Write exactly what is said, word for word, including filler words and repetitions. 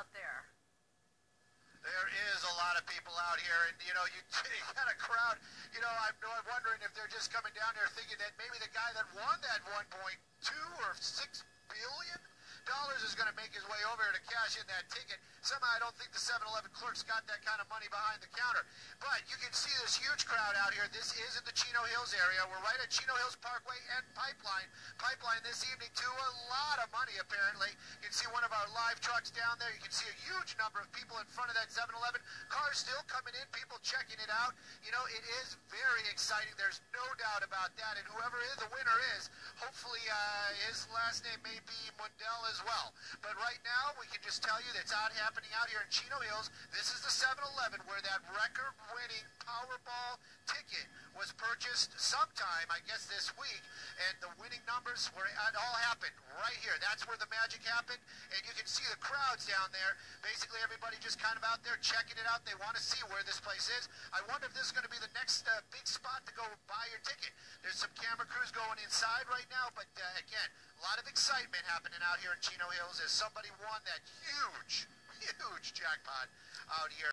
out there? There is a lot of people out here, and, you know, you, you got a crowd. You know, I'm, I'm wondering if they're just coming down there thinking that maybe the guy that won that one point two or six billion dollars is going to make his way over here to cash in that ticket. Somehow I don't think the seven eleven clerks got that kind of money behind the counter. But you can see this huge crowd out here. This is in the Chino Hills area. We're right at Chino Hills Parkway and Pipeline. Pipeline this evening, too. A lot of money, apparently. You can see one of our live trucks down there. You can see a huge number of people in front of that seven eleven. Cars still coming in, people checking it out. You know, it is very exciting. There's no doubt about that. And whoever is the winner is, hopefully uh, his last name may be Mundell as well. But right now, we can just tell you that it's out happening out here in Chino Hills. This is the seven eleven where that record-winning Powerball ticket was purchased sometime, I guess this week, and the winning numbers were, it all happened right here. That's where the magic happened, and you can see the crowds down there. Basically, everybody just kind of out there checking it out. They want to see where this place is. I wonder if this is going to be the next uh, big spot to go buy your ticket. There's some camera crews going inside right now, but uh, again, a lot of excitement happening out here in Chino Hills as somebody won that huge, huge jackpot out here.